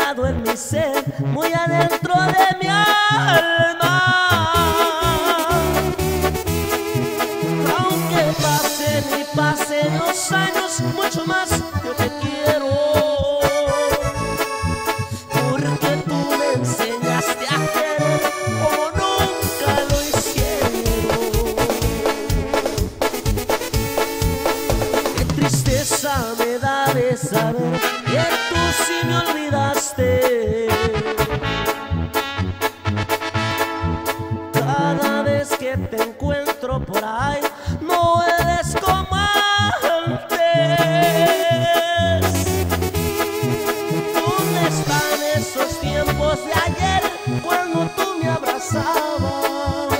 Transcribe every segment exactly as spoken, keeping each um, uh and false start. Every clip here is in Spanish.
enterrado en mi ser, muy adentro de mi alma. Aunque pasen y pasen los años, mucho más yo te quiero, porque tú me enseñaste a querer como nunca lo hicieron. Qué tristeza me da de saber que tú sí me olvidaste. Cada vez que te encuentro por ahí, no eres como antes. ¿Dónde están esos tiempos de ayer cuando tú me abrazabas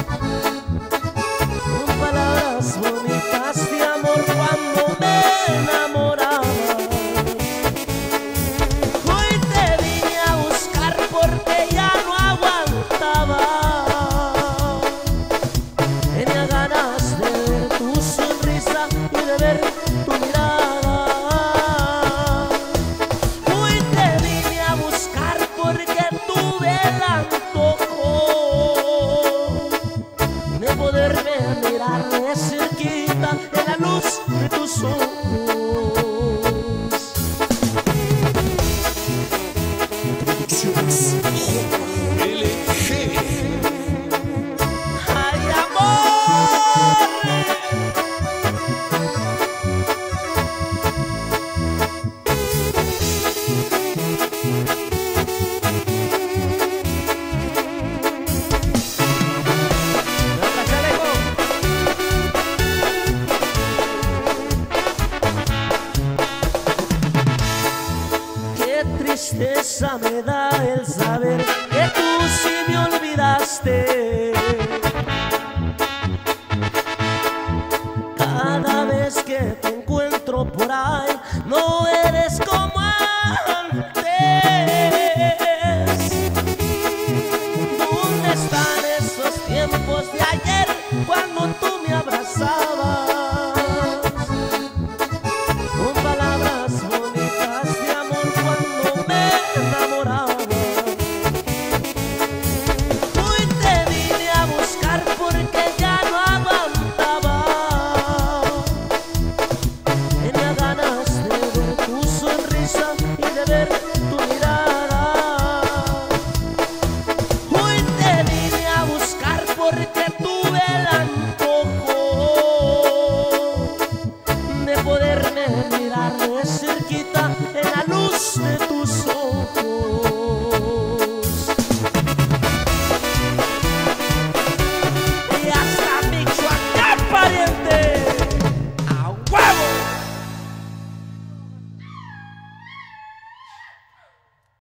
con palabras bonitas de amor cuando me enamoraba? Hoy te vine a buscar porque ya no aguantaba. Tenía ganas de ver tu sonrisa y de ver tu mirada. Hoy te vine a buscar porque tuve el antojo de poderme mirar de cerquita en la luz de tus ojos. ¡Ay, amor! Qué tristeza me da el saber que tú sí me olvidaste. Cada vez que te encuentro por ahí, no